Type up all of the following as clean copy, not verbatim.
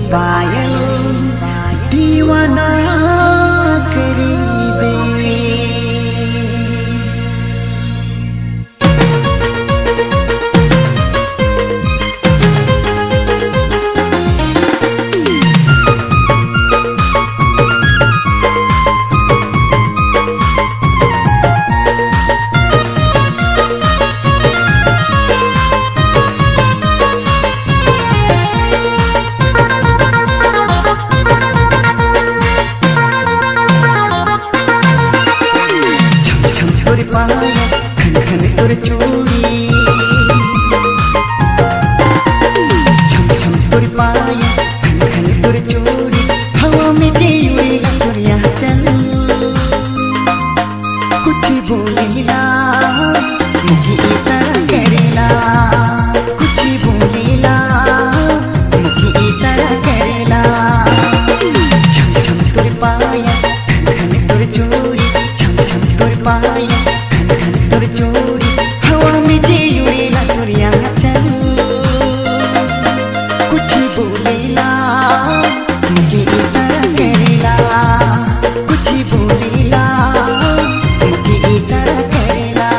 पायल दीवाना कर दे। तोर पाया खन खन तोर चूड़ी, छम छम तोर पाया खन खन तोर चूड़ी, हवा में उड़ेगा तोरिया चल। कुछ बोलेला मुझे इशारा करेला, कुछ बोलेला मुझे इशारा करेला। छम छम तोर पाया खन खन तोर चूड़ी, छम छम तोर पाया तोर चूड़ी, हवा में उड़ेला तोरिया चल। कुछ बोलेला मुझे इशारा करेला, कुछ बोलेला मुझे इशारा करेला।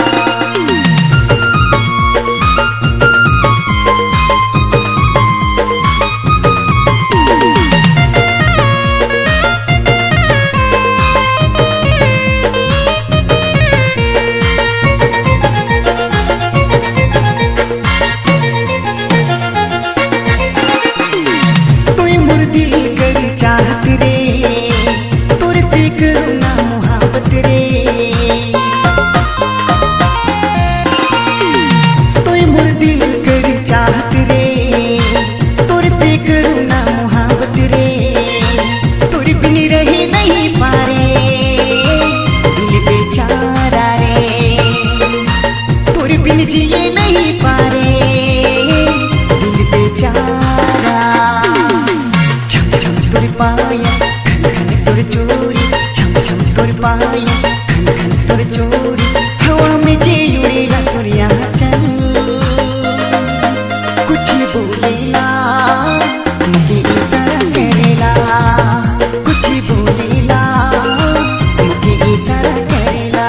जिए नहीं पारे दिल बेचारा। छम छम तोर पाया खन खन तोर चूड़ी, छम छम तोर पाया खन खन तोर चूड़ी, हवा में उड़ेला तोरिया चल। कुछ बोलेला मुझे इशारा करेला, कुछ बोलेला मुझे इशारा करेला।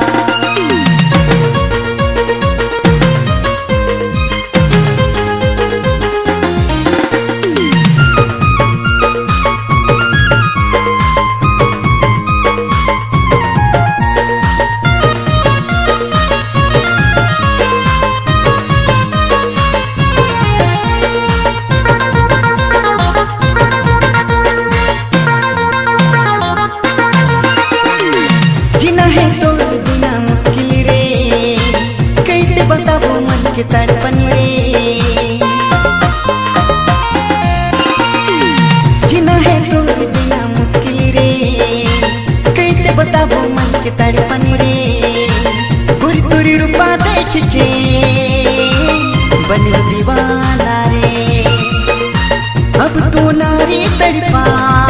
बताओ मन के तड़पन रे, जीना है तोर बिना मुश्किल रे। कैसे बताओ मन के तड़पन रे, गोरी तोरी रूपा देख के बन दीवाना रे। अब तो नारी तड़पा